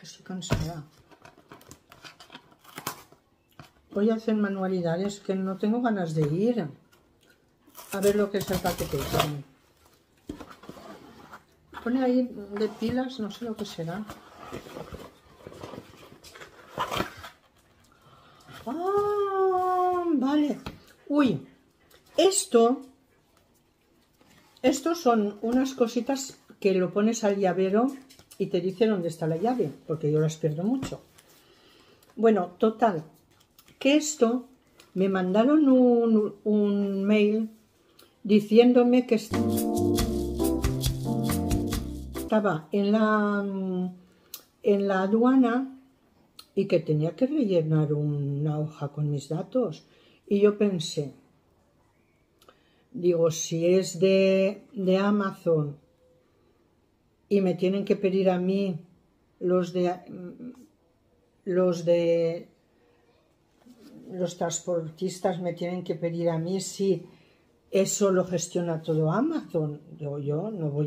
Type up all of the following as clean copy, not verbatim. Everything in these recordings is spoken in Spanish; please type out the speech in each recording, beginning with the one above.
que estoy cansada. Voy a hacer manualidades que no tengo ganas de ir. A ver lo que es el paquete. Pone ahí de pilas, no sé lo que será. Ah, vale. Uy, estos son unas cositas que lo pones al llavero y te dice dónde está la llave, porque yo las pierdo mucho. Bueno, total, que esto me mandaron un mail diciéndome que estaba en la aduana y que tenía que rellenar una hoja con mis datos. Y yo pensé, digo, si es de Amazon y me tienen que pedir a mí los transportistas me tienen que pedir a mí si eso lo gestiona todo Amazon. Yo no voy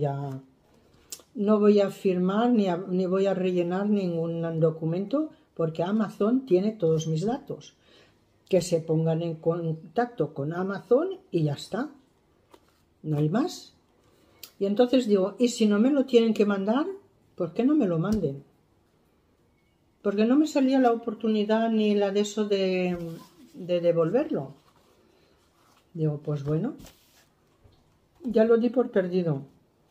a firmar ni voy a rellenar ningún documento porque Amazon tiene todos mis datos. Que se pongan en contacto con Amazon y ya está. No hay más. Y entonces digo, ¿y si no me lo tienen que mandar? ¿Por qué no me lo manden? Porque no me salía la oportunidad ni la de eso de devolverlo. Digo, pues bueno, ya lo di por perdido.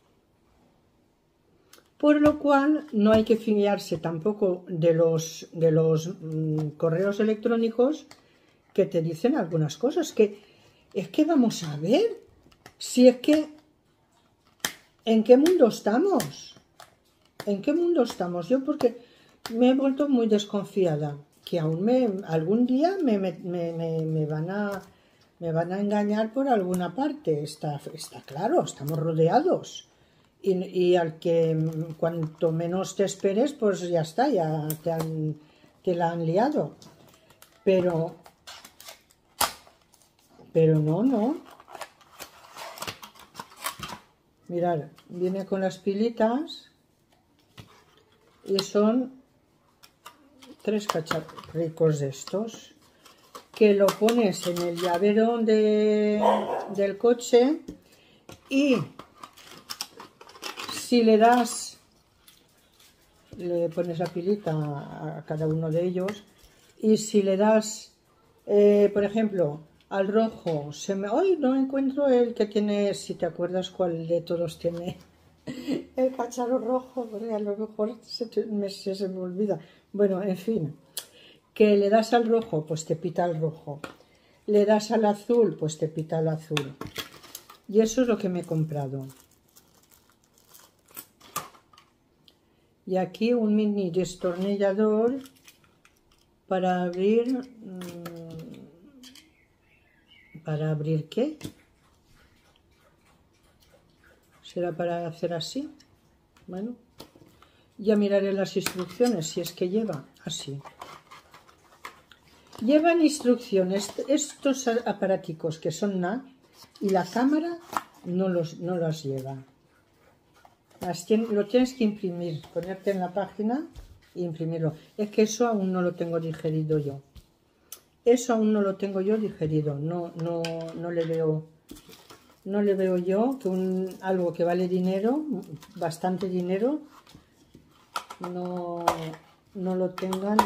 Por lo cual no hay que fiarse tampoco de los correos electrónicos que te dicen algunas cosas. Que es que vamos a ver si es que ¿en qué mundo estamos? ¿En qué mundo estamos? Yo porque me he vuelto muy desconfiada, que aún algún día me van a engañar por alguna parte. Está claro, estamos rodeados. Y al que cuanto menos te esperes, pues ya está, ya te la han liado. Pero no. Mirad, viene con las pilitas y son 3 cacharricos de estos que lo pones en el llavero del coche y si le pones la pilita a cada uno de ellos y si le das, por ejemplo, al rojo, ¡ay! No encuentro el que tiene, si te acuerdas cuál de todos tiene el cacharro rojo, porque a lo mejor se me olvida. Bueno, en fin, que le das al rojo, pues te pita el rojo. Le das al azul, pues te pita el azul. Y eso es lo que me he comprado. Y aquí un mini destornillador para abrir... ¿Para abrir qué? ¿Será para hacer así? Bueno, ya miraré las instrucciones si es que lleva así. Llevan instrucciones estos aparaticos que son NAC y la cámara no las lleva. Lo tienes que imprimir, ponerte en la página e imprimirlo. Es que eso aún no lo tengo digerido yo. Eso aún no lo tengo yo digerido. No le veo yo que algo que vale dinero, bastante dinero, no lo tengan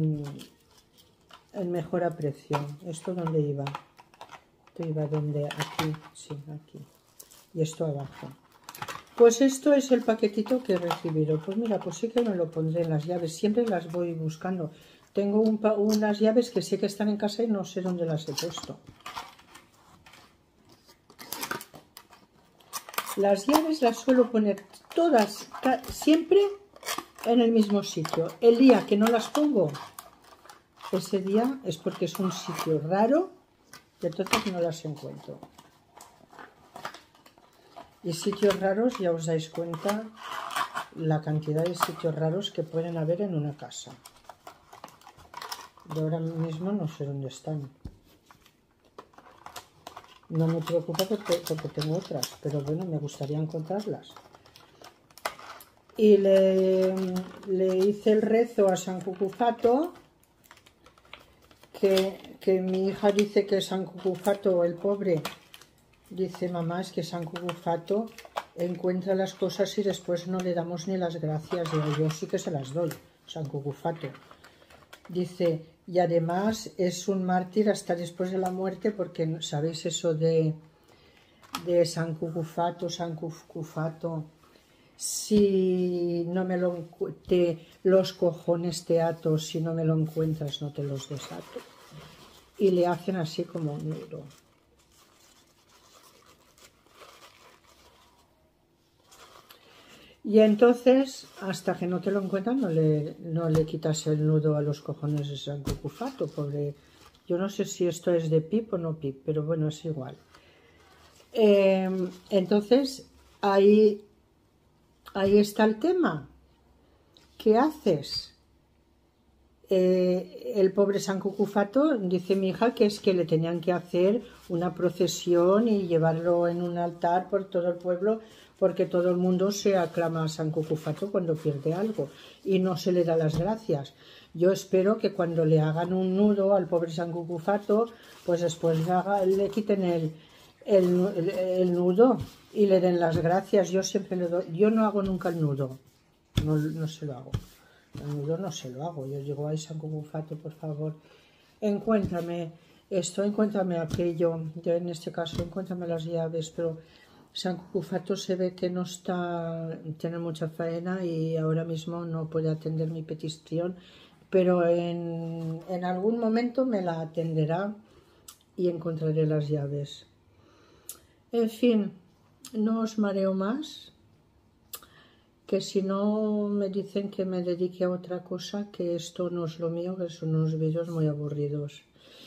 en mejor aprecio. ¿Esto dónde iba? Esto iba donde, aquí, sí, aquí. Y esto abajo. Pues esto es el paquetito que he recibido. Pues mira, pues sí que me lo pondré en las llaves. Siempre las voy buscando. Tengo unas llaves que sé que están en casa y no sé dónde las he puesto. Las llaves las suelo poner todas, siempre en el mismo sitio. El día que no las pongo, ese día es porque es un sitio raro y entonces no las encuentro. Y sitios raros, ya os dais cuenta la cantidad de sitios raros que pueden haber en una casa. Yo ahora mismo no sé dónde están. No me preocupa porque tengo otras, pero bueno, me gustaría encontrarlas. y le hice el rezo a San Cucufato, que mi hija dice que San Cucufato, el pobre, dice: mamá, es que San Cucufato encuentra las cosas y después no le damos ni las gracias. Digo, yo sí que se las doy, San Cucufato. Dice, y además es un mártir hasta después de la muerte, porque sabéis eso de San Cucufato, si no me lo los cojones te ato, si no me lo encuentras no te los desato. Y le hacen así como un nudo. Y entonces, hasta que no te lo encuentran, no le quitas el nudo a los cojones de San Cucufato, pobre. Yo no sé si esto es de pip o no pip, pero bueno, es igual. Entonces, ahí está el tema. ¿Qué haces? El pobre San Cucufato, dice mi hija, que es que le tenían que hacer una procesión y llevarlo en un altar por todo el pueblo, porque todo el mundo se aclama a San Cucufato cuando pierde algo y no se le da las gracias. Yo espero que cuando le hagan un nudo al pobre San Cucufato, pues después le quiten el nudo y le den las gracias. Yo siempre le doy, yo no hago nunca el nudo, no se lo hago. El nudo no se lo hago. Yo digo: ay, San Cucufato, por favor, encuéntrame esto, encuéntrame aquello. Yo en este caso, encuéntrame las llaves, pero San Cucufato se ve que no está, tiene mucha faena y ahora mismo no puede atender mi petición, pero en algún momento me la atenderá y encontraré las llaves. En fin, no os mareo más, que si no me dicen que me dedique a otra cosa, que esto no es lo mío, que son unos vídeos muy aburridos.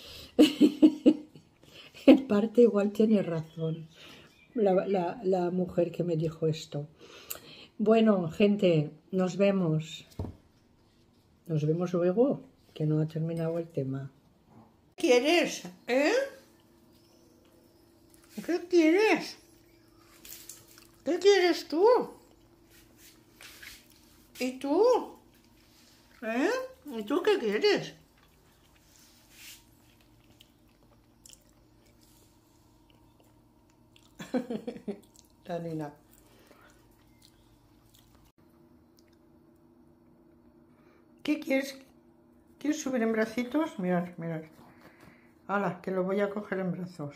En parte igual tiene razón la mujer que me dijo esto. Bueno, gente, nos vemos. Nos vemos luego, que no ha terminado el tema. ¿Qué quieres? ¿Qué quieres? ¿Qué quieres tú? ¿Y tú? ¿Y tú qué quieres? La nena. ¿Qué quieres? ¿Quieres subir en bracitos? Mirad, mirad. ¡Hala, que lo voy a coger en brazos!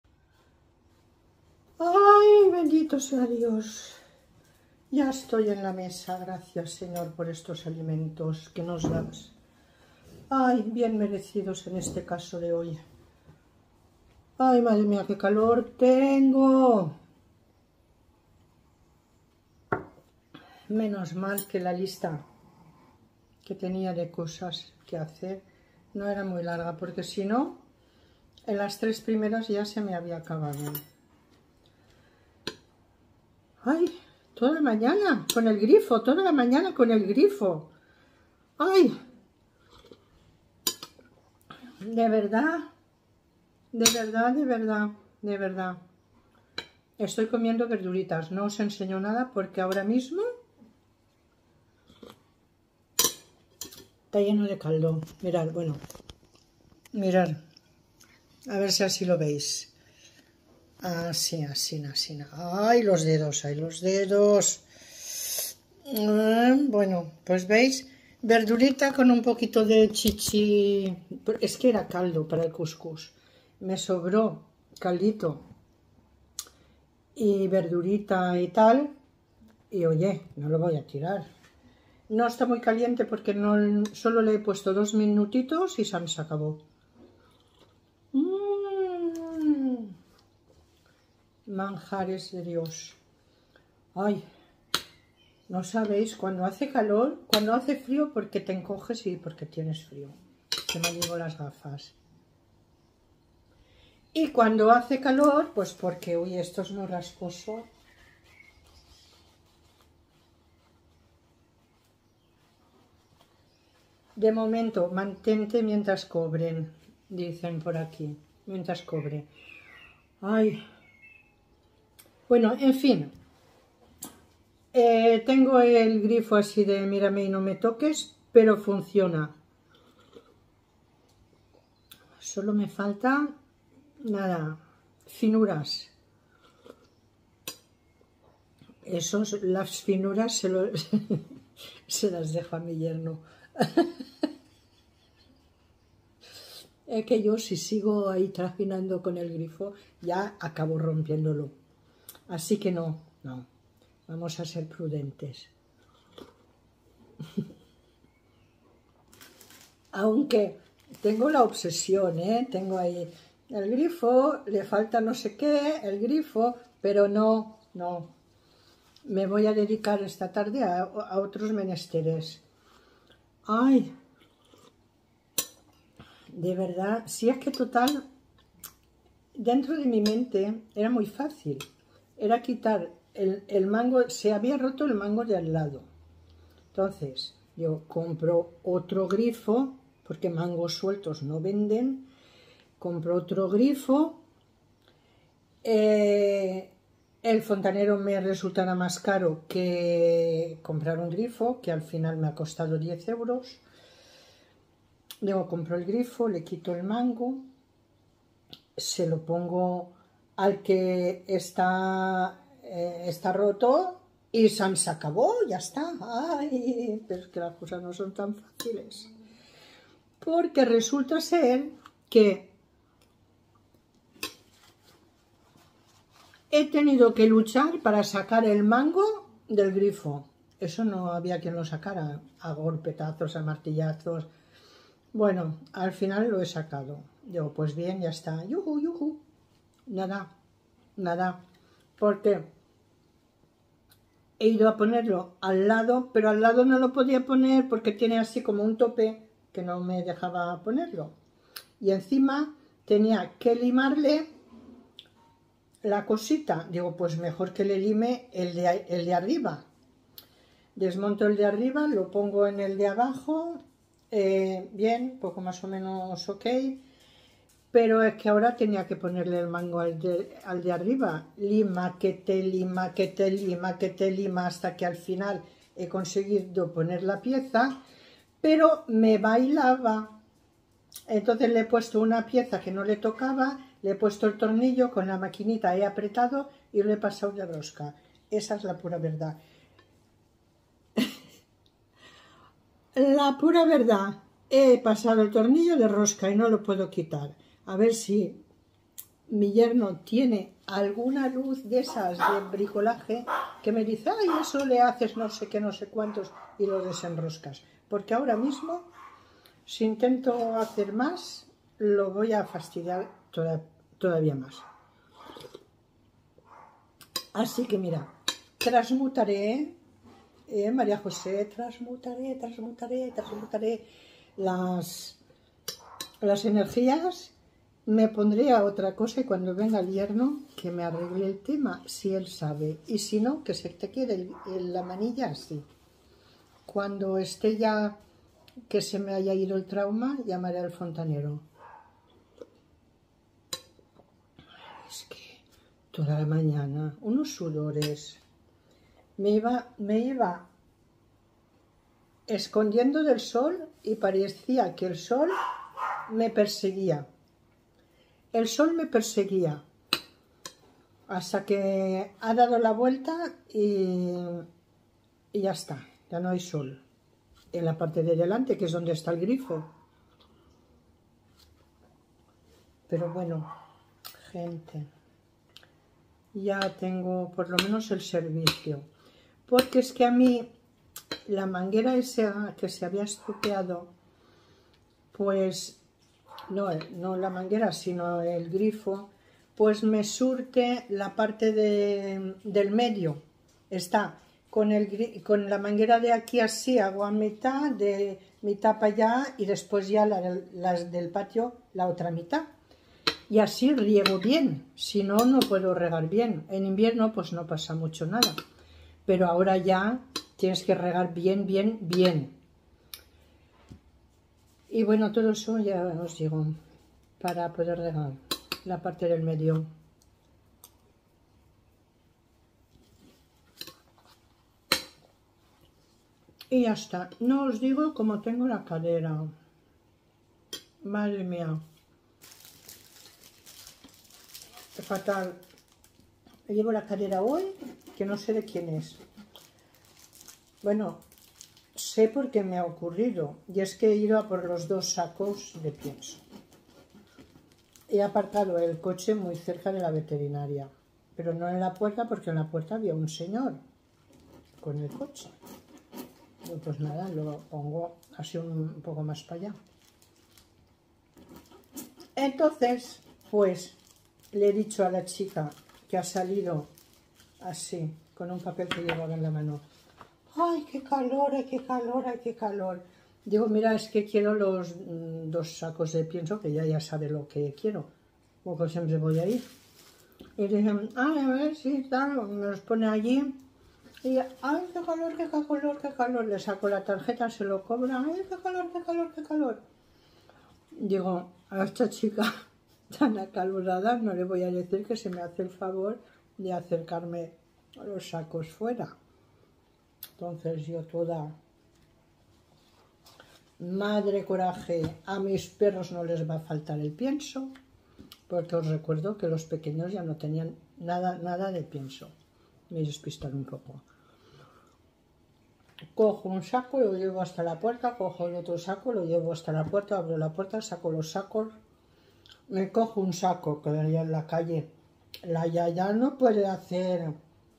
¡Ay, bendito sea Dios! Ya estoy en la mesa. Gracias, Señor, por estos alimentos que nos das. ¡Ay, bien merecidos en este caso de hoy! ¡Ay, madre mía, qué calor tengo! Menos mal que la lista que tenía de cosas que hacer no era muy larga, porque si no, en las 3 primeras ya se me había acabado. ¡Ay! Toda la mañana con el grifo, toda la mañana con el grifo. ¡Ay! De verdad, de verdad, de verdad, de verdad. Estoy comiendo verduritas, no os enseño nada porque ahora mismo está lleno de caldo. Mirad, bueno, mirad, a ver si así lo veis. Así, así, así. ¡Ay, los dedos! ¡Ay, los dedos! Bueno, pues veis, verdurita con un poquito de chichi. Es que era caldo para el cuscús. Me sobró caldito y verdurita y tal. Y oye, no lo voy a tirar. No está muy caliente porque no, solo le he puesto 2 minutitos y se acabó. Manjares de Dios. Ay, no sabéis, cuando hace calor, cuando hace frío, porque te encoges y porque tienes frío. Que me llevo las gafas. Y cuando hace calor, pues porque, uy, esto es muy rasposo. De momento, mantente mientras cobren, dicen por aquí, mientras cobre. Ay. Bueno, en fin. Tengo el grifo así de mírame y no me toques, pero funciona. Solo me falta, nada, finuras. Las finuras se las dejo a mi yerno. Es que yo si sigo ahí trajinando con el grifo, ya acabo rompiéndolo. Así que no. Vamos a ser prudentes. Aunque tengo la obsesión, tengo ahí el grifo, le falta no sé qué, el grifo, pero no. Me voy a dedicar esta tarde a otros menesteres. Ay, de verdad, si es que total, dentro de mi mente era muy fácil. Era quitar el mango, se había roto el mango de al lado. Entonces, yo compro otro grifo, porque mangos sueltos no venden. Compro otro grifo. El fontanero me resultará más caro que comprar un grifo, que al final me ha costado 10 euros. Luego compro el grifo, le quito el mango, se lo pongo al que está roto y se acabó, ya está. Ay, pero es que las cosas no son tan fáciles. Porque resulta ser que he tenido que luchar para sacar el mango del grifo. Eso no había quien lo sacara a golpetazos, a martillazos. Bueno, al final lo he sacado. Digo, pues bien, ya está. Yujú. Nada. Porque he ido a ponerlo al lado, pero al lado no lo podía poner porque tiene así como un tope que no me dejaba ponerlo. Y encima tenía que limarle la cosita. Digo, pues mejor que le lime el de arriba. Desmonto el de arriba, lo pongo en el de abajo. Bien, poco más o menos ok, pero es que ahora tenía que ponerle el mango al de arriba, lima, que te lima, hasta que al final he conseguido poner la pieza, pero me bailaba. Entonces le he puesto una pieza que no le tocaba, le he puesto el tornillo, con la maquinita he apretado y lo he pasado de rosca. Esa es la pura verdad. La pura verdad, he pasado el tornillo de rosca y no lo puedo quitar. A ver si mi yerno tiene alguna luz de esas de bricolaje que me dice, ay, eso le haces no sé qué, no sé cuántos y lo desenroscas. Porque ahora mismo, si intento hacer más, lo voy a fastidiar todavía más. Así que mira, transmutaré. María José, transmutaré las energías, me pondré a otra cosa y cuando venga el yerno que me arregle el tema, si él sabe, y si no, que se te quede la manilla así. Cuando esté ya, que se me haya ido el trauma, llamaré al fontanero. Es que toda la mañana, unos sudores. Me iba escondiendo del sol y parecía que el sol me perseguía. El sol me perseguía hasta que ha dado la vuelta y ya está, ya no hay sol. En la parte de delante, que es donde está el grifo. Pero bueno, gente, ya tengo por lo menos el servicio. Porque es que a mí la manguera esa que se había estropeado, pues no la manguera, sino el grifo, pues me surte la parte del medio. Está con la manguera de aquí así, hago a mitad, de mitad para allá y después ya las del patio, la otra mitad. Y así riego bien, si no, no puedo regar bien. En invierno pues no pasa mucho nada. Pero ahora ya tienes que regar bien. Y bueno, todo eso ya os digo, para poder regar la parte del medio. Y ya está. No os digo cómo tengo la cadera. Madre mía. Fatal. Llevo la cadera hoy, que no sé de quién es. Bueno, sé por qué me ha ocurrido. Y es que he ido a por los 2 sacos de pienso. He aparcado el coche muy cerca de la veterinaria. Pero no en la puerta, porque en la puerta había un señor con el coche. Pues nada, lo pongo así un poco más para allá. Entonces, pues, le he dicho a la chica que ha salido así, con un papel que llevaba en la mano. ¡Ay, qué calor, ay, qué calor, ay, qué calor! Digo, mira, es que quiero los 2 sacos de pienso, que ya sabe lo que quiero, porque siempre voy a ir. Y dicen, ay, a ver, sí, tal, me los pone allí. Y, ay, qué calor, qué calor, qué calor. Le saco la tarjeta, se lo cobra, ay, qué calor, qué calor, qué calor. Digo, a esta chica tan acalorada no le voy a decir que se me hace el favor de acercarme a los sacos fuera. Entonces yo toda, madre coraje, a mis perros no les va a faltar el pienso, porque os recuerdo que los pequeños ya no tenían nada de pienso. Me despistaron un poco. Cojo un saco, lo llevo hasta la puerta, cojo el otro saco, lo llevo hasta la puerta, abro la puerta, saco los sacos, me cojo un saco que veía en la calle. La yaya no puede hacer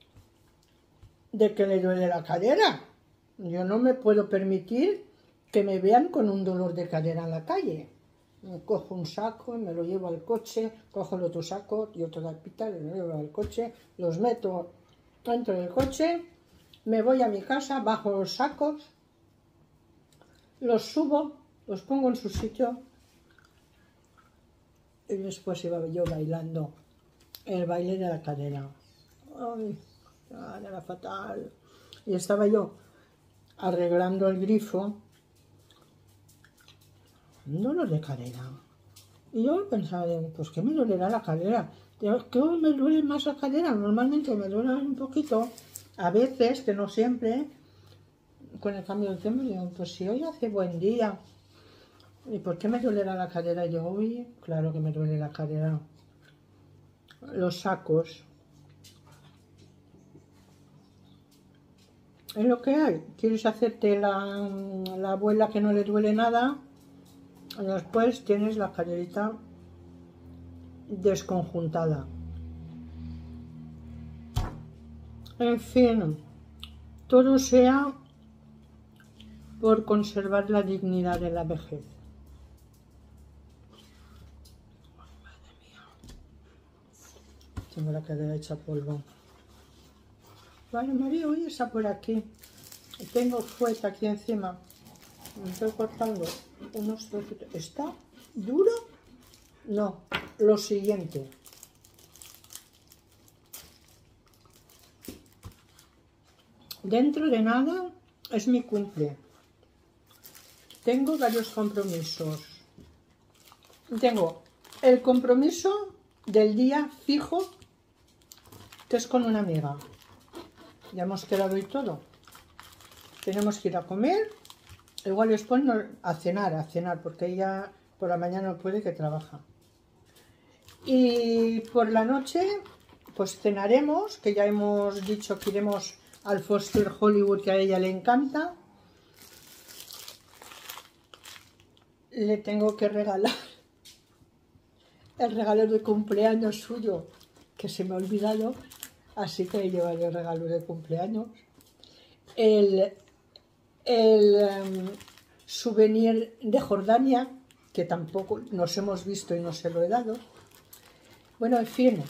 de que le duele la cadera. Yo no me puedo permitir que me vean con un dolor de cadera en la calle. Me cojo un saco y me lo llevo al coche, cojo el otro saco y otra tapita, lo llevo al coche, los meto dentro del coche, me voy a mi casa, bajo los sacos, los subo, los pongo en su sitio y después iba yo bailando el baile de la cadera. Ay, era fatal. Y estaba yo arreglando el grifo, un dolor de cadera. Y yo pensaba, pues ¿qué me dolerá la cadera? ¿Qué me duele más la cadera? Normalmente me duele un poquito, a veces, que no siempre, con el cambio del tiempo. Digo, pues si hoy hace buen día, ¿y por qué me dolerá la cadera? Y yo, uy, claro que me duele la cadera. Los sacos. Es lo que hay. ¿Quieres hacerte la abuela que no le duele nada? Y después tienes la caderita desconjuntada. En fin, todo sea por conservar la dignidad de la vejez. Ay, madre mía. Tengo la cadera hecha polvo. Vale, María, hoy está por aquí. Tengo fuete aquí encima. Me estoy cortando unos trocitos. ¿Está duro? No, lo siguiente. Dentro de nada es mi cumple. Tengo varios compromisos. Tengo el compromiso del día fijo, que es con una amiga. Ya hemos quedado y todo. Tenemos que ir a comer. Igual después a cenar, porque ella por la mañana no puede, que trabaja. Y por la noche, pues cenaremos, que ya hemos dicho que iremos al Foster Hollywood, que a ella le encanta. Le tengo que regalar el regalo de cumpleaños suyo, que se me ha olvidado, así que le llevaré el regalo de cumpleaños. El souvenir de Jordania, que tampoco nos hemos visto y no se lo he dado. Bueno, en fin,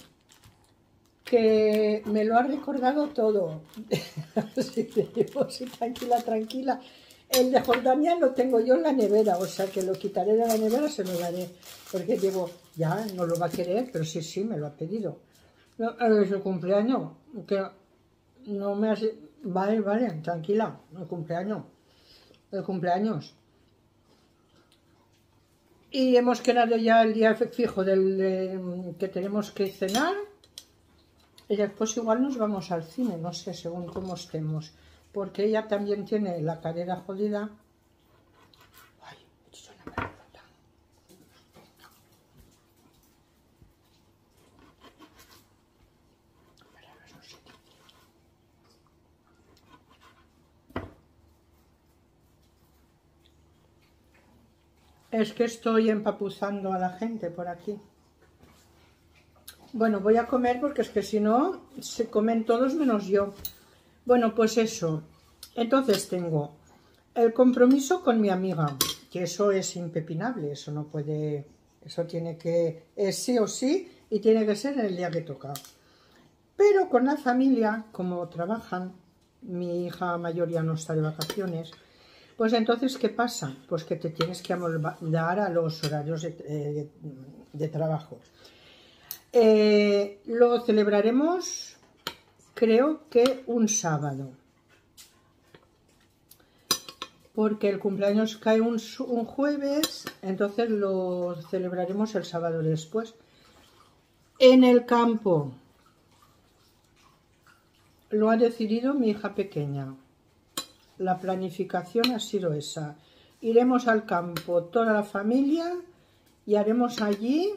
que me lo ha recordado todo. Así que digo, sí, tranquila, tranquila. El de Jordania lo tengo yo en la nevera, o sea que lo quitaré de la nevera, se lo daré. Porque digo, ya no lo va a querer, pero sí, me lo ha pedido. No, es el cumpleaños, que no me hace... Vale, tranquila, el cumpleaños. Y hemos quedado ya el día fijo que tenemos que cenar. Y después igual nos vamos al cine, no sé, según cómo estemos. porque ella también tiene la cadera jodida. Ay, he hecho una pelota. Es que estoy empapuzando a la gente por aquí. Bueno, voy a comer porque es que si no, se comen todos menos yo. Bueno, pues eso. Entonces tengo el compromiso con mi amiga, que eso es impepinable, eso no puede, eso tiene que, es sí o sí, y tiene que ser en el día que toca. Pero con la familia, como trabajan, mi hija mayor ya no está de vacaciones, pues entonces, ¿qué pasa? Pues que te tienes que amoldar a los horarios de trabajo. Lo celebraremos, creo que un sábado, porque el cumpleaños cae un jueves, entonces lo celebraremos el sábado después. En el campo, lo ha decidido mi hija pequeña. La planificación ha sido esa. Iremos al campo toda la familia y haremos allí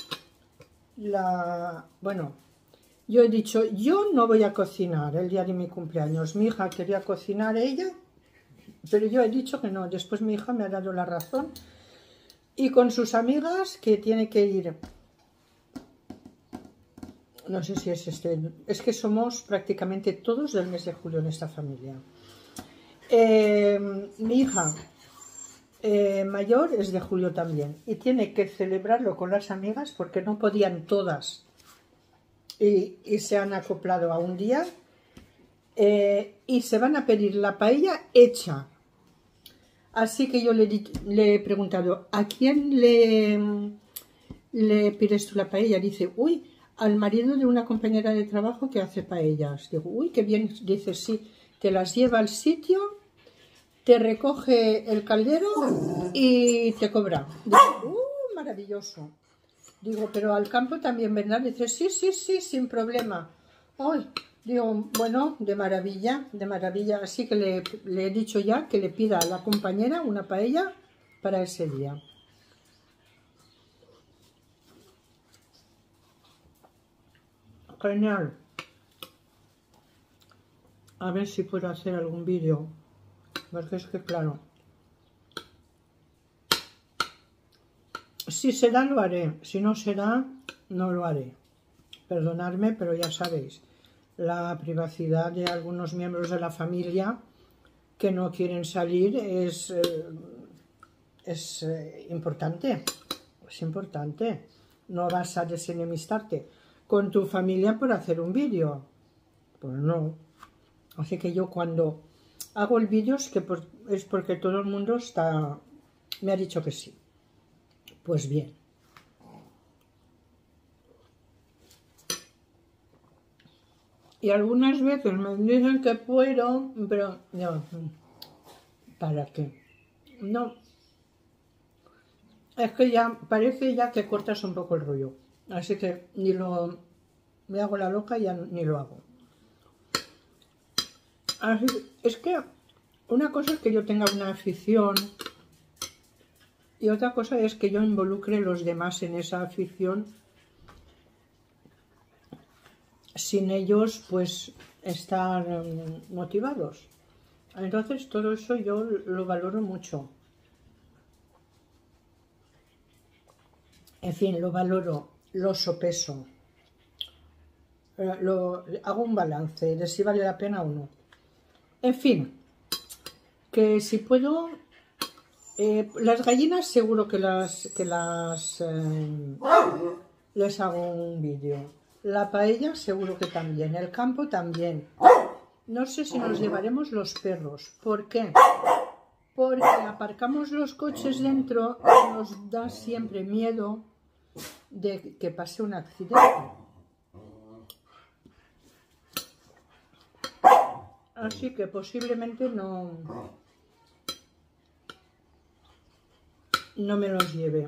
bueno, yo he dicho, yo no voy a cocinar el día de mi cumpleaños. Mi hija quería cocinar ella, pero yo he dicho que no. Después mi hija me ha dado la razón. Y con sus amigas, que tiene que ir, no sé si es es que somos prácticamente todos del mes de julio en esta familia. Mi hija mayor es de julio también y tiene que celebrarlo con las amigas porque no podían todas y se han acoplado a un día y se van a pedir la paella hecha. Así que yo le he preguntado, ¿a quién le pides tú la paella? Dice, uy, al marido de una compañera de trabajo que hace paellas. Digo, uy, qué bien. Dice, sí, te las lleva al sitio, te recoge el caldero y te cobra. Digo, maravilloso. Digo, pero al campo también, ¿verdad? Dice, sí, sí, sí, sin problema. Ay, digo, bueno, de maravilla, de maravilla. Así que le he dicho ya que le pida a la compañera una paella para ese día. Genial. A ver si puedo hacer algún vídeo. Porque es que, claro, si será lo haré. Si no será, no lo haré. Perdonadme, pero ya sabéis, la privacidad de algunos miembros de la familia que no quieren salir es importante. Es importante. No vas a desenemistarte con tu familia por hacer un vídeo. Pues no. Así que yo cuando hago el vídeo es porque todo el mundo me ha dicho que sí. Pues bien. Y algunas veces me dicen que puedo, pero no. ¿Para qué? No. Es que ya parece ya que cortas un poco el rollo. Así que me hago la loca y ya ni lo hago. Así, es que una cosa es que yo tenga una afición y otra cosa es que yo involucre a los demás en esa afición sin ellos pues estar motivados. Entonces todo eso yo lo valoro mucho. En fin, lo valoro, lo sopeso. Hago un balance de si vale la pena o no. En fin, que si puedo, las gallinas seguro que les hago un vídeo. La paella seguro que también, el campo también. No sé si nos llevaremos los perros. ¿Por qué? Porque aparcamos los coches dentro y nos da siempre miedo de que pase un accidente. Así que posiblemente no me los lleve.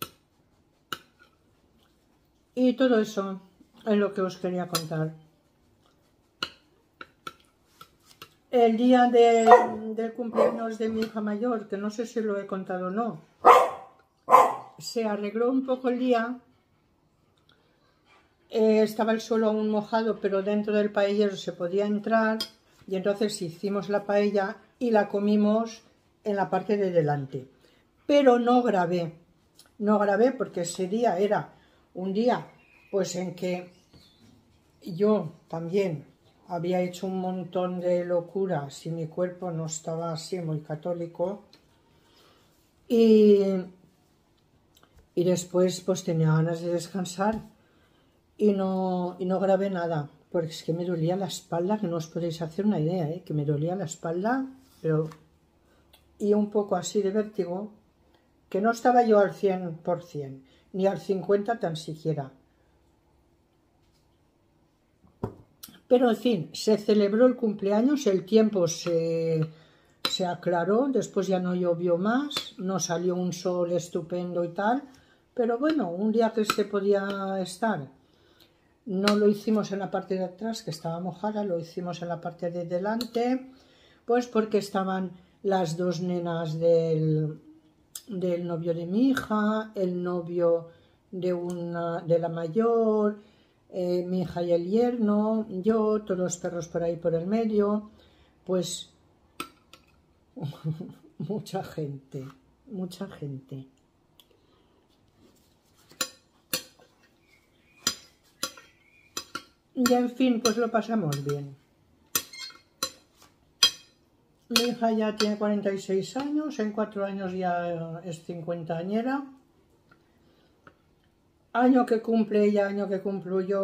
Y todo eso es lo que os quería contar. el día del cumpleaños de mi hija mayor, que no sé si lo he contado o no, se arregló un poco el día. Estaba el suelo aún mojado, pero dentro del paellero se podía entrar, y entonces hicimos la paella y la comimos en la parte de delante. Pero no grabé porque ese día era un día pues en que yo también había hecho un montón de locuras y mi cuerpo no estaba así muy católico, y después pues tenía ganas de descansar y no grabé nada, porque es que me dolía la espalda, que no os podéis hacer una idea, que me dolía la espalda, pero y un poco así de vértigo, que no estaba yo al 100%, ni al 50% tan siquiera. Pero en fin, se celebró el cumpleaños, el tiempo se aclaró, después ya no llovió más, no salió un sol estupendo y tal, pero bueno, un día que se podía estar. No lo hicimos en la parte de atrás, que estaba mojada, lo hicimos en la parte de delante, pues porque estaban las dos nenas del novio de mi hija, el novio de la mayor, mi hija y el yerno, yo, todos los perros por ahí por el medio, pues mucha gente, mucha gente. Y en fin, pues lo pasamos bien. Mi hija ya tiene 46 años, en 4 años ya es 50añera. Año que cumple ella, año que cumplo yo,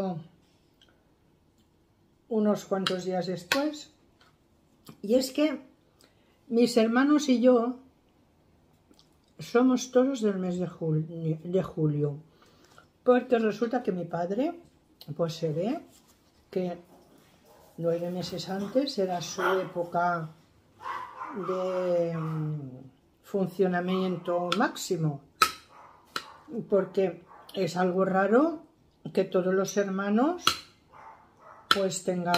unos cuantos días después. Y es que mis hermanos y yo somos todos del mes de julio. Porque resulta que mi padre, pues se ve que 9 meses antes era su época de funcionamiento máximo, porque es algo raro que todos los hermanos pues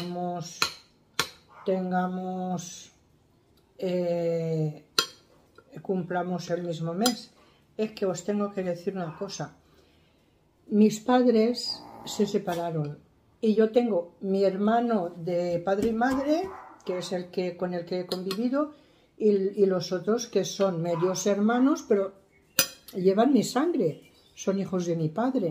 cumplamos el mismo mes. Es que os tengo que decir una cosa, mis padres se separaron y yo tengo mi hermano de padre y madre, que es con el que he convivido, y los otros que son medios hermanos, pero llevan mi sangre, son hijos de mi padre.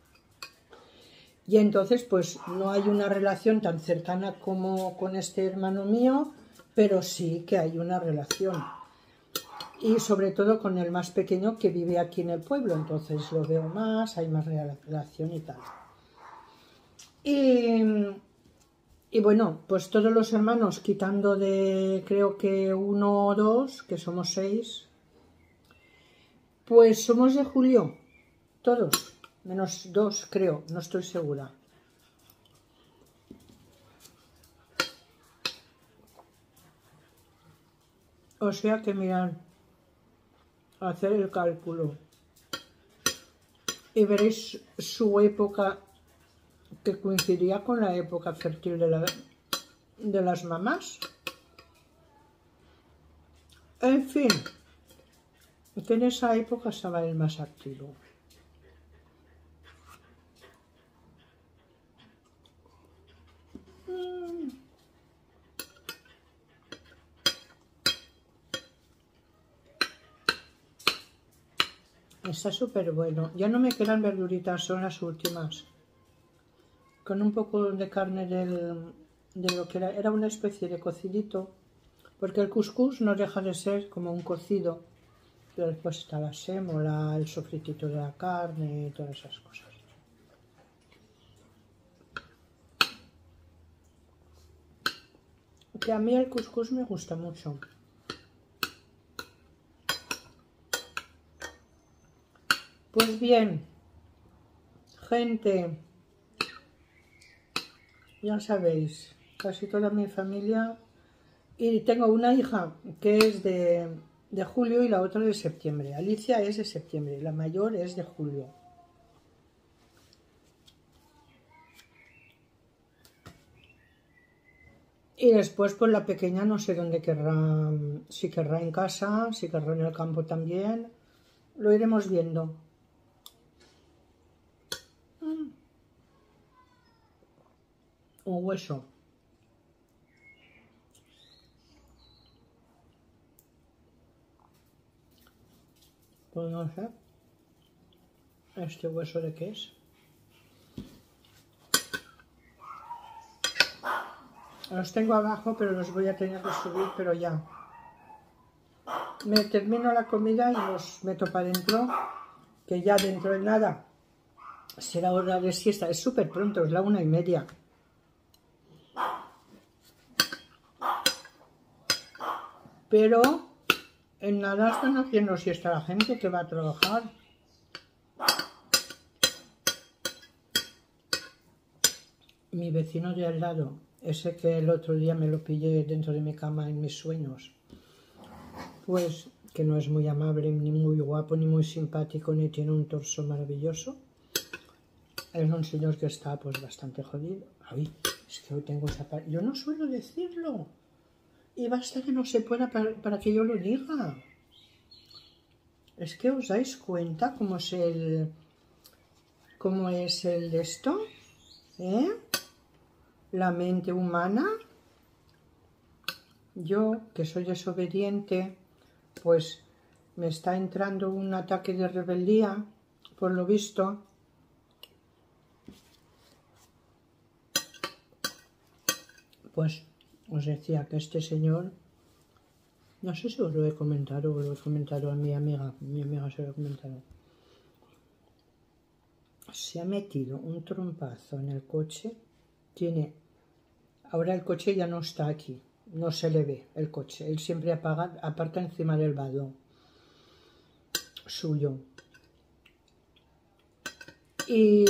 Y entonces pues no hay una relación tan cercana como con este hermano mío, pero sí que hay una relación. Y sobre todo con el más pequeño, que vive aquí en el pueblo, entonces lo veo más, hay más relación y tal. Y bueno, pues todos los hermanos, quitando de creo que 1 o 2, que somos 6, pues somos de julio, todos, menos 2 creo, no estoy segura. O sea que mirad, hacer el cálculo y veréis su época, que coincidía con la época fértil de las mamás. En fin, que en esa época estaba el más activo. Está súper bueno. Ya no me quedan verduritas, son las últimas. Con un poco de carne de lo que era una especie de cocidito. Porque el cuscús no deja de ser como un cocido. Pero después está la sémola, el sofritito de la carne y todas esas cosas. Que a mí el cuscús me gusta mucho. Pues bien, gente, ya sabéis, casi toda mi familia, y tengo una hija que es de julio y la otra de septiembre. Alicia es de septiembre, la mayor es de julio. Y después, pues la pequeña no sé dónde querrá, si querrá en casa, si querrá en el campo también. Lo iremos viendo. Un hueso. Pues no sé. ¿Este hueso de qué es? Los tengo abajo, pero los voy a tener que subir, pero ya. Me termino la comida y los meto para adentro, que ya dentro de nada será hora de siesta. Es súper pronto, es la 1:30. Pero en nada están haciendo siesta la gente que va a trabajar. Mi vecino de al lado, ese que el otro día me lo pillé dentro de mi cama en mis sueños, pues que no es muy amable, ni muy guapo, ni muy simpático, ni tiene un torso maravilloso. Es un señor que está pues bastante jodido. Ay, es que hoy tengo esa parte. Yo no suelo decirlo. Y basta que no se pueda para que yo lo diga. Es que os dais cuenta cómo es el de esto, ¿eh? La mente humana. Yo, que soy desobediente, pues me está entrando un ataque de rebeldía, por lo visto. Pues os decía que este señor, no sé si os lo he comentado o lo he comentado a mi amiga se lo ha comentado. Se ha metido un trompazo en el coche, ahora el coche ya no está aquí, no se le ve el coche, él siempre aparca encima del vado suyo. Y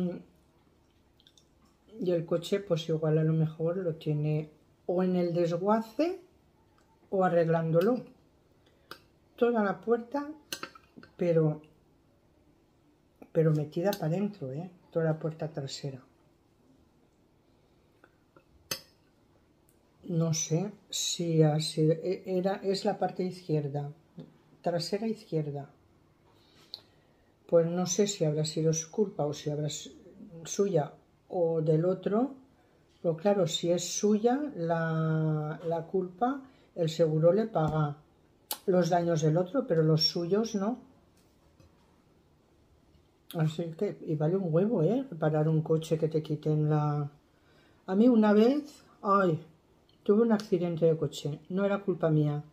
el coche pues igual a lo mejor lo tiene o en el desguace o arreglándolo. Toda la puerta, pero metida para adentro, toda la puerta trasera. No sé si es la parte izquierda, trasera izquierda. Pues no sé si habrá sido su culpa o si habrá suya o del otro. Pero claro, si es suya la culpa, el seguro le paga los daños del otro, pero los suyos no. Así que, y vale un huevo, reparar un coche que te quiten la... A mí una vez, tuve un accidente de coche, no era culpa mía.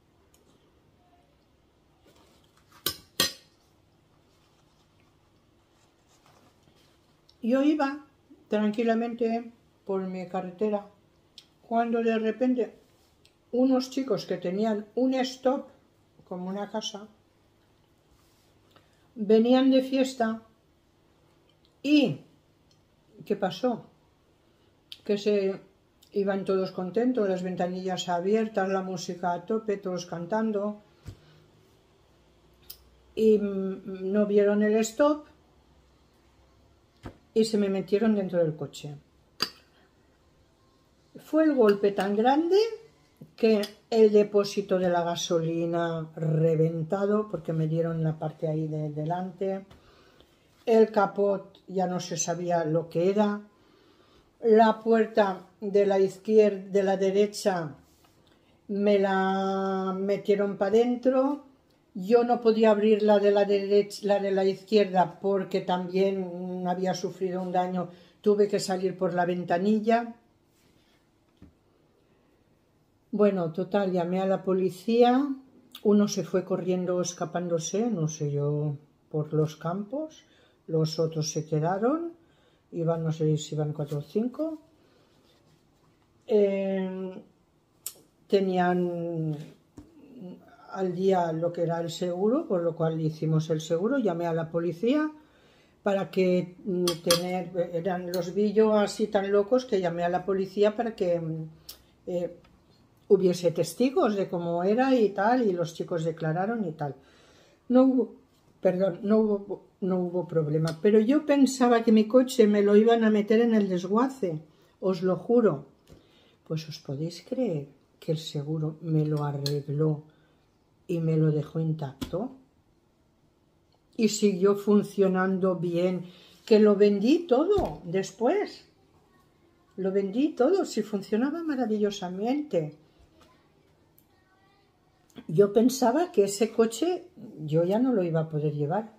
Yo iba tranquilamente por mi carretera, cuando de repente unos chicos que tenían un stop, como una casa, venían de fiesta y ¿qué pasó? Que se iban todos contentos, las ventanillas abiertas, la música a tope, todos cantando, y no vieron el stop y se me metieron dentro del coche. Fue el golpe tan grande que el depósito de la gasolina reventado, porque me dieron la parte ahí de delante, el capot ya no se sabía lo que era, la puerta de la izquierda, de la derecha, me la metieron para adentro. Yo no podía abrir la de la derecha, la de la izquierda, porque también había sufrido un daño. Tuve que salir por la ventanilla. Bueno, total, llamé a la policía. Uno se fue corriendo, escapándose, no sé yo, por los campos. Los otros se quedaron. Iban, no sé si iban 4 o 5. Tenían al día lo que era el seguro, por lo cual hicimos el seguro. Llamé a la policía para que eran los vi yo así tan locos que llamé a la policía para que hubiese testigos de cómo era y tal, y los chicos declararon y tal. No hubo problema, pero yo pensaba que mi coche me lo iban a meter en el desguace, os lo juro. Pues os podéis creer que el seguro me lo arregló y me lo dejó intacto. Y siguió funcionando bien, que lo vendí todo después. Lo vendí todo, si funcionaba maravillosamente. Yo pensaba que ese coche yo ya no lo iba a poder llevar.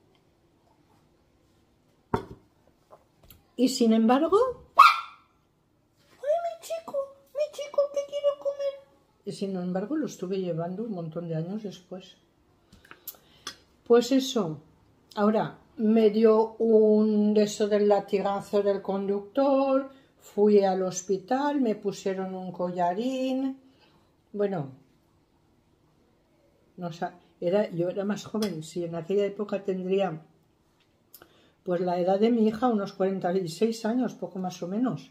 Y sin embargo, ¡ay, mi chico, que quiero comer! Y sin embargo lo estuve llevando un montón de años después. Pues eso, ahora me dio un de eso del latigazo del conductor, fui al hospital, me pusieron un collarín. Bueno, no, yo era más joven, si en aquella época tendría pues la edad de mi hija, unos 46 años, poco más o menos.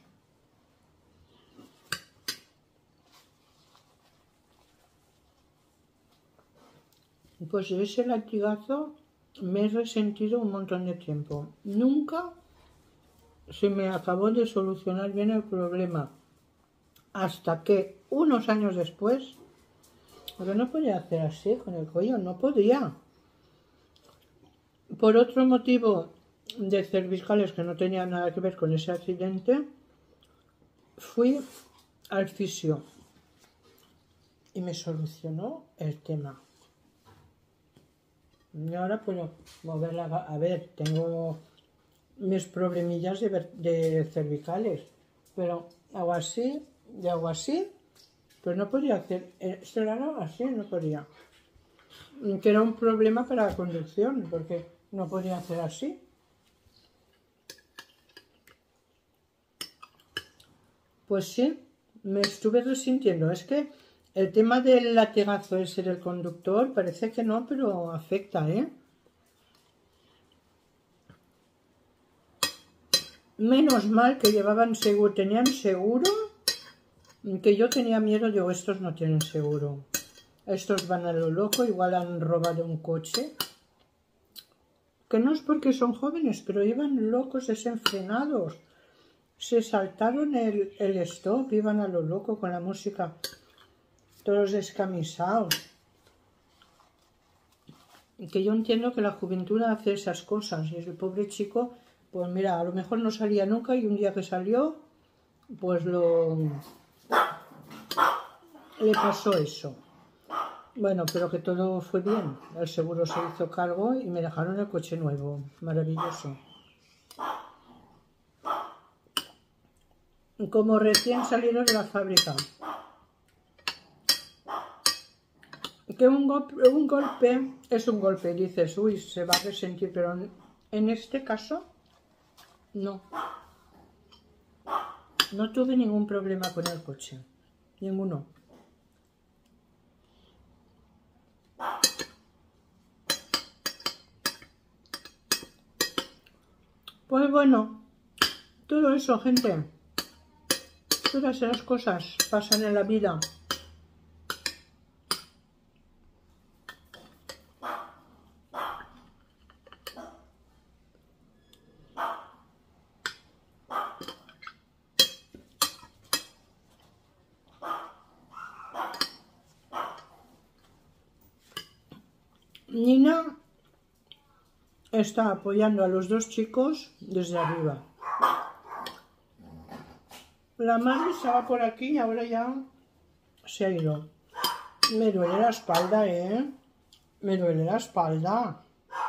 Pues de ese latigazo me he resentido un montón de tiempo. Nunca se me acabó de solucionar bien el problema. Hasta que unos años después, porque no podía hacer así con el cuello, no podía. Por otro motivo de cervicales que no tenía nada que ver con ese accidente, fui al fisio y me solucionó el tema. Y ahora puedo moverla. A ver, tengo mis problemillas de cervicales, pero hago así y hago así, pero no podía hacer este lado así, no podía. Que era un problema para la conducción, porque no podía hacer así. Pues sí, me estuve resintiendo. Es que el tema del latigazo ese del conductor parece que no, pero afecta, ¿eh? Menos mal que llevaban seguro, tenían seguro, que yo tenía miedo, digo, estos no tienen seguro. Estos van a lo loco, igual han robado un coche. Que no es porque son jóvenes, pero iban locos, desenfrenados. Se saltaron el stop, iban a lo loco con la música. Todos descamisados. Que yo entiendo que la juventud hace esas cosas. Y el pobre chico, pues mira, a lo mejor no salía nunca y un día que salió, pues le pasó eso. Bueno, pero que todo fue bien. El seguro se hizo cargo y me dejaron el coche nuevo. Maravilloso. Como recién salido de la fábrica. Que un golpe es un golpe. Dices, uy, se va a resentir, pero en este caso, no. No tuve ningún problema con el coche. Ninguno. Pues bueno, todo eso, gente. Todas esas cosas pasan en la vida. Nina está apoyando a los dos chicos desde arriba. La madre estaba por aquí y ahora ya se ha ido. Me duele la espalda, ¿eh? Me duele la espalda.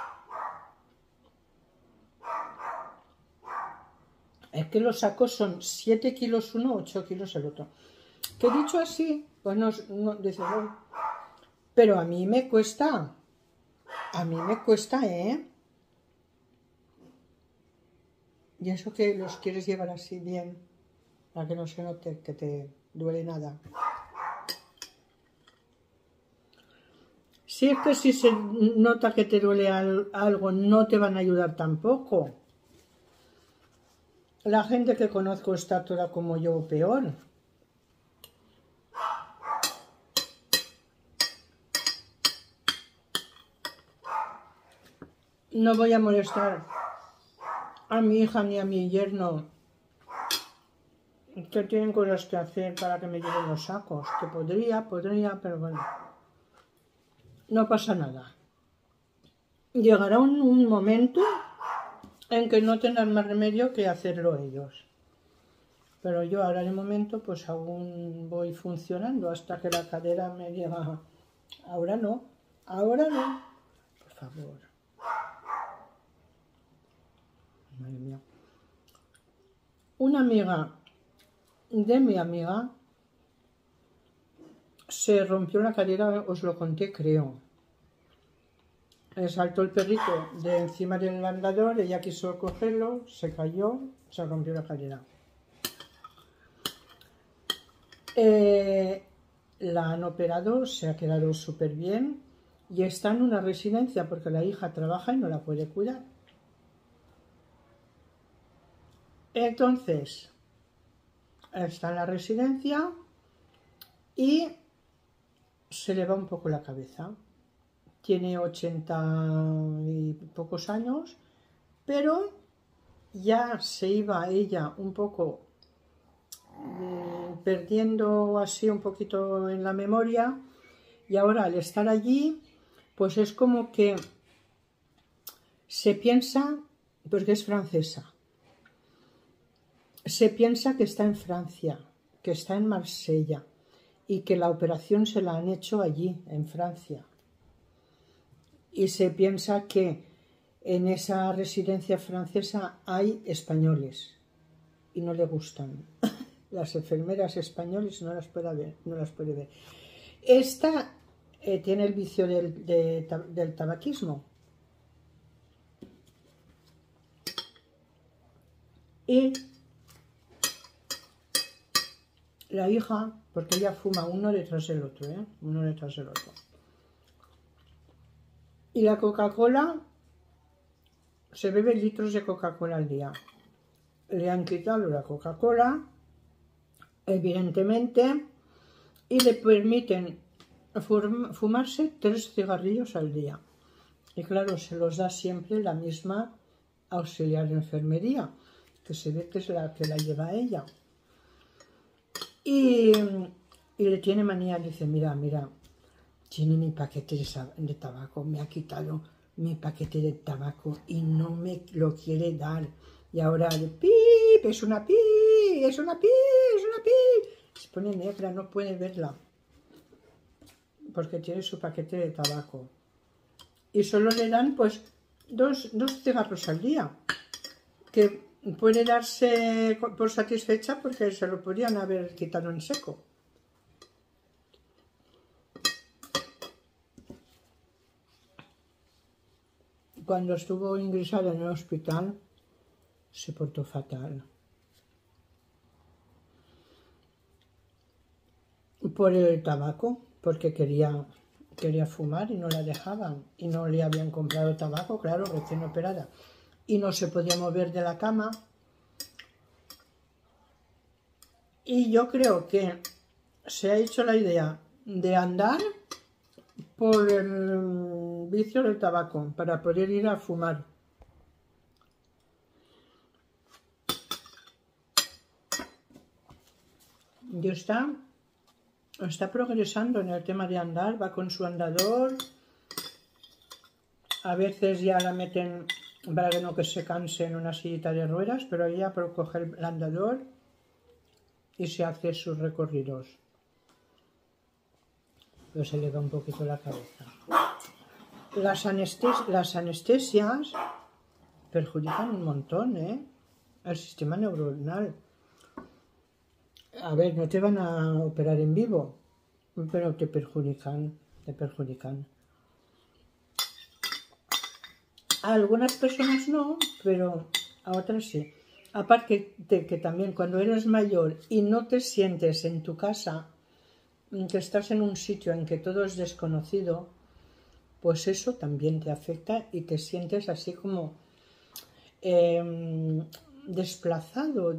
Es que los sacos son 7 kilos uno, 8 kilos el otro. Que dicho así, pues no dices, oh, pero a mí me cuesta. A mí me cuesta, ¿eh? Y eso que los quieres llevar así bien, para que no se note que te duele nada. Si es que si se nota que te duele algo, no te van a ayudar tampoco. La gente que conozco está toda como yo o peor. No voy a molestar a mi hija ni a mi yerno que tienen cosas que hacer para que me lleven los sacos. Que podría, pero bueno. No pasa nada. Llegará un momento en que no tendrán más remedio que hacerlo ellos. Pero yo ahora de momento pues aún voy funcionando hasta que la cadera me diga, ahora no, por favor. Madre mía. Una amiga de mi amiga se rompió la cadera, os lo conté creo. Le saltó el perrito de encima del andador, ella quiso cogerlo, se cayó, se rompió la cadera. La han operado, se ha quedado súper bien y está en una residencia porque la hija trabaja y no la puede cuidar. Entonces, está en la residencia y se le va un poco la cabeza. Tiene 80 y pocos años, pero ya se iba ella un poco perdiendo así un poquito en la memoria, y ahora al estar allí pues es como que se piensa, porque es francesa, se piensa que está en Francia, que está en Marsella y que la operación se la han hecho allí en Francia, y se piensa que en esa residencia francesa hay españoles y no le gustan. Las enfermeras españoles no las puede ver. Esta tiene el vicio del tabaquismo. Y la hija, porque ella fuma uno detrás del otro, uno detrás del otro. Y la Coca-Cola, se bebe litros de Coca-Cola al día. Le han quitado la Coca-Cola, evidentemente, y le permiten fumarse 3 cigarrillos al día. Y claro, se los da siempre la misma auxiliar de enfermería, que se ve que es la que la lleva ella. Y le tiene manía, dice, mira, tiene mi paquete de tabaco, me ha quitado mi paquete de tabaco y no me lo quiere dar. Y ahora, ¡pip! Es una pi, es una pi, es una pi. Se pone negra, no puede verla, porque tiene su paquete de tabaco. Y solo le dan, pues, dos cigarros al día, que puede darse por satisfecha porque se lo podrían haber quitado en seco. Cuando estuvo ingresada en el hospital, se portó fatal. Por el tabaco, porque quería fumar y no la dejaban. Y no le habían comprado tabaco, claro, recién operada. Y no se podía mover de la cama. Y yo creo que se ha hecho la idea de andar por el vicio del tabaco para poder ir a fumar. Y está progresando en el tema de andar, va con su andador. A veces ya la meten para que no se canse en una sillita de ruedas, pero ella coge el andador y se hace sus recorridos. Pero se le da un poquito la cabeza. Las anestesias perjudican un montón, el sistema neuronal. A ver, no te van a operar en vivo, pero te perjudican. A algunas personas no, pero a otras sí. Aparte de que también cuando eres mayor y no te sientes en tu casa, que estás en un sitio en que todo es desconocido, pues eso también te afecta y te sientes así como desplazado.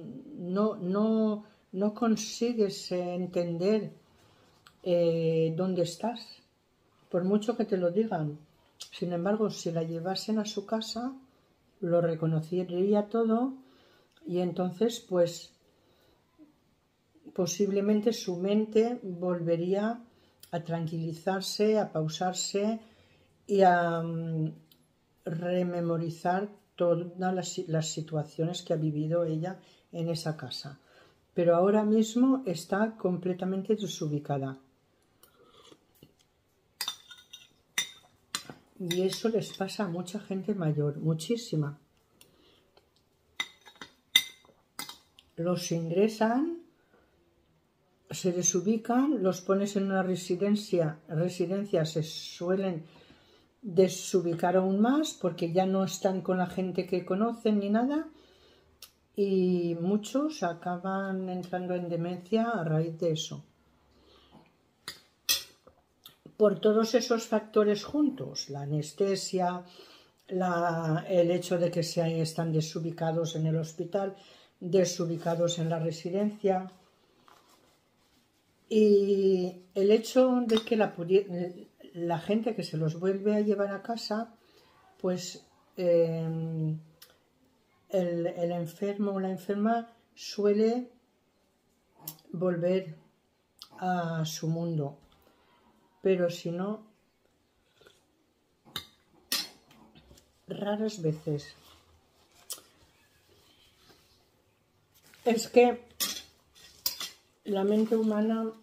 No consigues entender dónde estás, por mucho que te lo digan. Sin embargo, si la llevasen a su casa, lo reconocería todo y entonces pues posiblemente su mente volvería a tranquilizarse, a pausarse y a rememorizar todas las situaciones que ha vivido ella en esa casa. Pero ahora mismo está completamente desubicada. Y eso les pasa a mucha gente mayor, muchísima. Los ingresan, se desubican, los pones en una residencia, se suelen desubicar aún más porque ya no están con la gente que conocen ni nada, y muchos acaban entrando en demencia a raíz de eso. Por todos esos factores juntos, la anestesia, el hecho de que están desubicados en el hospital, desubicados en la residencia, y el hecho de que la gente que se los vuelve a llevar a casa, pues el enfermo o la enferma suele volver a su mundo, pero si no, raras veces. Es que la mente humana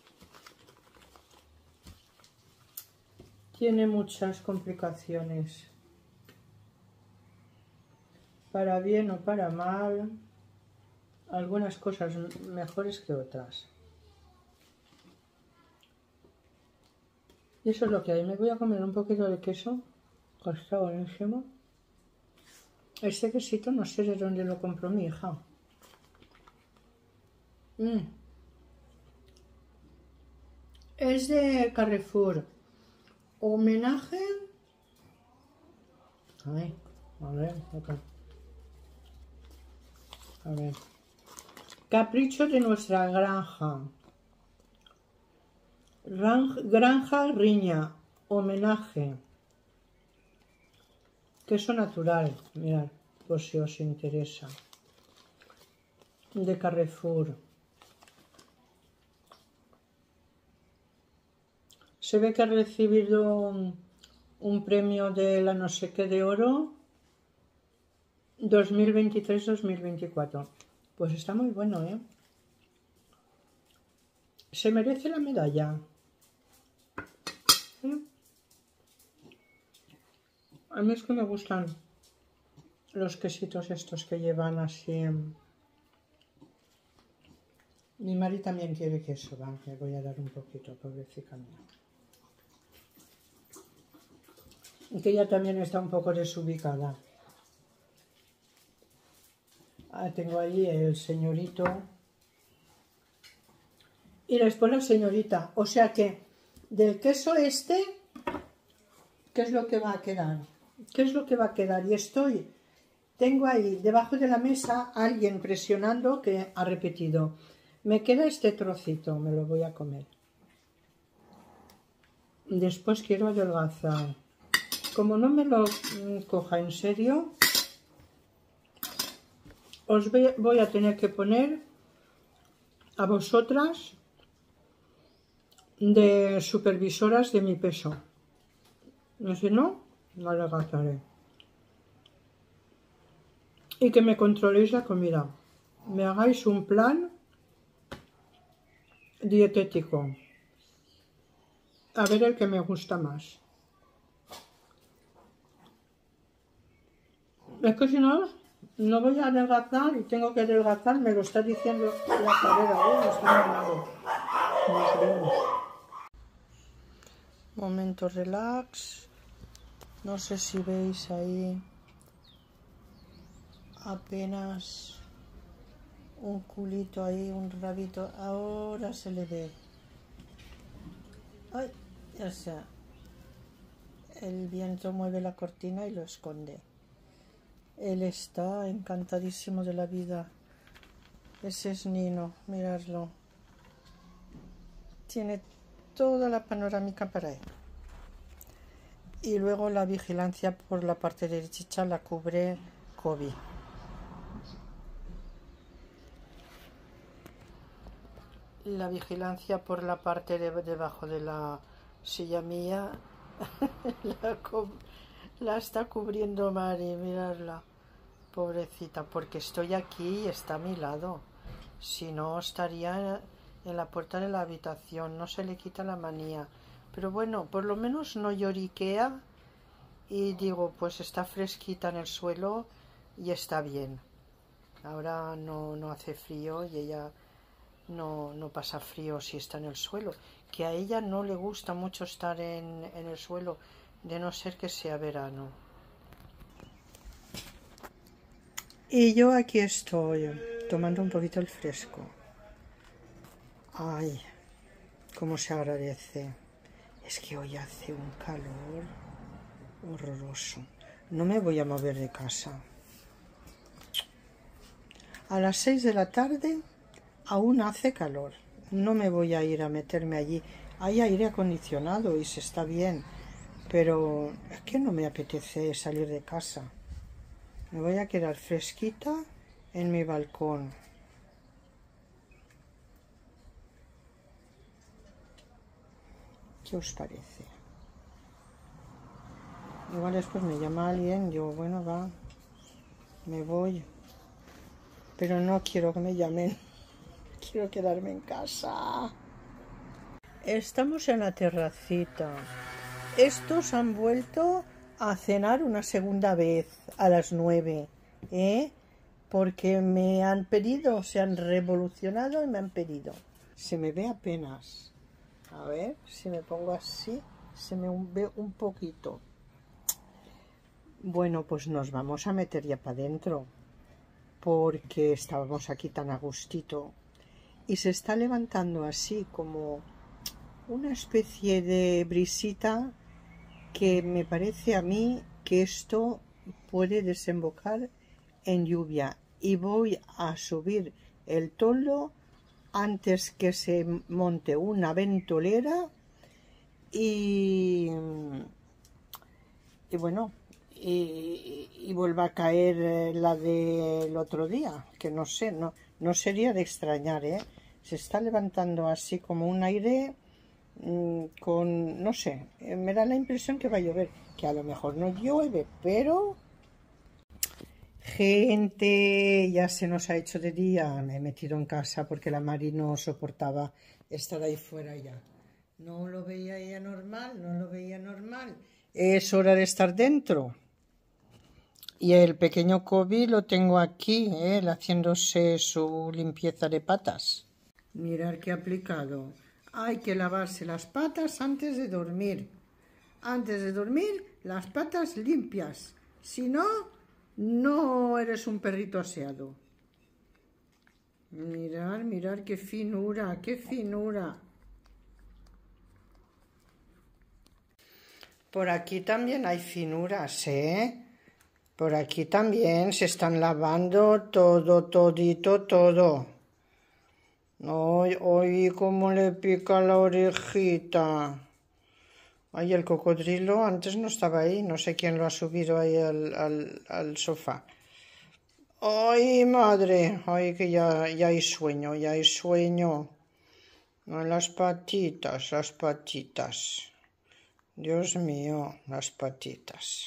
tiene muchas complicaciones, para bien o para mal, algunas cosas mejores que otras. Y eso es lo que hay. Me voy a comer un poquito de queso, que está buenísimo. Este quesito no sé de dónde lo compró mi hija. Es de Carrefour. Homenaje. Ay, a ver, acá. A ver. Capricho de nuestra granja. Granja Riña. Homenaje. Queso natural. Mirad, por si os interesa. De Carrefour. Se ve que ha recibido un premio de la no sé qué de oro 2023-2024. Pues está muy bueno, ¿eh? Se merece la medalla. A mí es que me gustan los quesitos estos que llevan así. Mi Mari también quiere queso, va, le voy a dar un poquito, pobrecita mía. Y que ella también está un poco desubicada. Tengo ahí el señorito. Y después la señorita. O sea que del queso este, ¿qué es lo que va a quedar? ¿Qué es lo que va a quedar? Y tengo ahí debajo de la mesa a alguien presionando que ha repetido. Me queda este trocito, me lo voy a comer. Después quiero adelgazar. Como no me lo coja en serio, os voy a tener que poner a vosotras de supervisoras de mi peso. Si no, no adelgazaré. Y que me controléis la comida. Me hagáis un plan dietético. A ver el que me gusta más. Es que si no, no voy a adelgazar y tengo que adelgazar, me lo está diciendo la cadera. Me está mandando. Nos vemos. Momento relax. No sé si veis ahí apenas un culito ahí, un rabito. Ahora se le ve. Ay, ya sea. El viento mueve la cortina y lo esconde. Él está encantadísimo de la vida. Ese es Nino, miradlo. Tiene toda la panorámica para él. Y luego la vigilancia por la parte derecha la cubre Kobe. la vigilancia por la parte de debajo de la silla mía. La está cubriendo Mari, mirarla, pobrecita, porque estoy aquí y está a mi lado. Si no, estaría en la puerta de la habitación, no se le quita la manía. Pero bueno, por lo menos no lloriquea y digo, pues está fresquita en el suelo y está bien. Ahora no hace frío y ella no pasa frío si está en el suelo. Que a ella no le gusta mucho estar en el suelo, de no ser que sea verano. Y yo aquí estoy, tomando un poquito el fresco. Ay, cómo se agradece. Es que hoy hace un calor horroroso. No me voy a mover de casa. A las 6 de la tarde aún hace calor. No me voy a ir a meterme allí. Hay aire acondicionado y se está bien. Pero es que no me apetece salir de casa. Me voy a quedar fresquita en mi balcón. ¿Qué os parece? Igual después me llama alguien, yo, bueno, va, me voy. Pero no quiero que me llamen. Quiero quedarme en casa. Estamos en la terracita. Estos han vuelto a cenar una segunda vez a las 9, porque me han pedido, se han revolucionado y me han pedido. Se me ve apenas. A ver, si me pongo así, se me ve un poquito. Bueno, pues nos vamos a meter ya para adentro, porque estábamos aquí tan a gustito. Y se está levantando así como una especie de brisita que me parece a mí que esto puede desembocar en lluvia. Y voy a subir el toldo antes que se monte una ventolera y bueno, y vuelva a caer la del otro día, que no sé, no sería de extrañar, se está levantando así como un aire con, no sé, me da la impresión que va a llover, que a lo mejor no llueve, pero gente, ya se nos ha hecho de día. Me he metido en casa porque la Mari no soportaba estar ahí fuera ya. No lo veía ella normal, no lo veía normal. Es hora de estar dentro. Y el pequeño Kobe lo tengo aquí, él haciéndose su limpieza de patas. Mirad qué aplicado. Hay que lavarse las patas antes de dormir. Antes de dormir, las patas limpias. Si no, no eres un perrito aseado. Mirad qué finura, qué finura. Por aquí también hay finuras, Por aquí también se están lavando todo, todito, todo. Ay, cómo le pica la orejita. Ay, el cocodrilo antes no estaba ahí, no sé quién lo ha subido ahí al sofá. Ay, madre, ay, que ya hay sueño, ya hay sueño. Las patitas, las patitas. Dios mío, las patitas.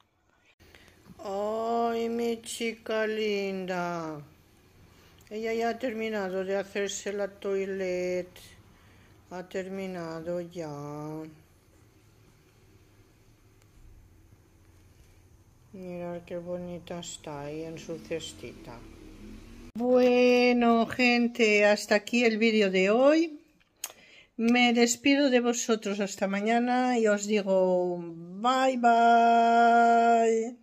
Ay, mi chica linda. Ella ya ha terminado de hacerse la toilet. Ha terminado ya. Mirad qué bonita está ahí en su cestita. Bueno, gente, hasta aquí el vídeo de hoy. Me despido de vosotros hasta mañana y os digo bye bye.